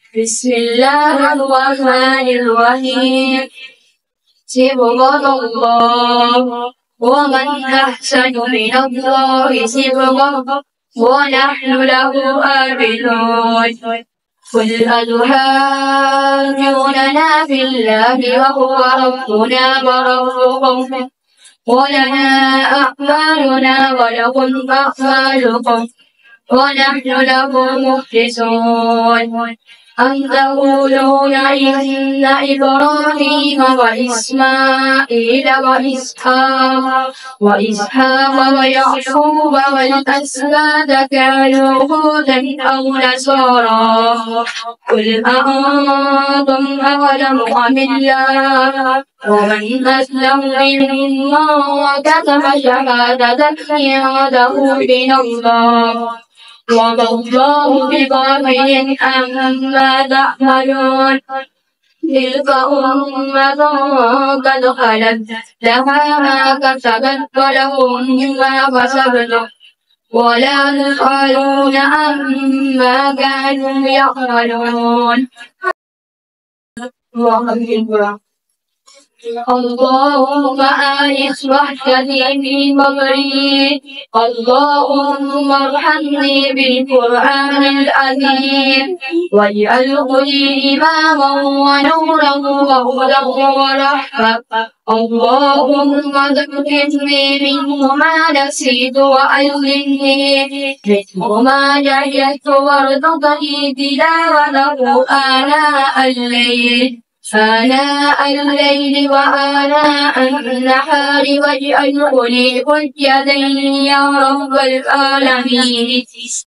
بسم الله الرحمن الرحيم. صبغة الله، ومن أحسن من الله صبغة ونحن له عابدون. قل أتحاجوننا في الله وهو ربنا وربكم ولنا أعمالنا ولكم أعمالكم ونحن له مخلصون. أم تقولون إن إبراهيم وإسماعيل وإسحاق ويعقوب والأسباط كانوا هودا أو نصارى؟ قل أأنتم أعلم أم الله؟ ومن أسلم ممن كتم شهادة عنده من الله وما الله بغافل عما تعملون. تلك أمة قد خلت لها ما كسبت ولكم ما كسبتم ولا تسألون عما كانوا يعملون. اللهم آنس وحشتي في قبري. اللهم ارحمني بالقرآن العظيم واجعله لي إماما ونورا وهدى ورحمة. اللهم ذكرني منه ما نسيت وعلمني منه ما جهلت وارزقني تلاوته آناء الليل وآناء النهار واجعله لي حجة يا رب العالمين.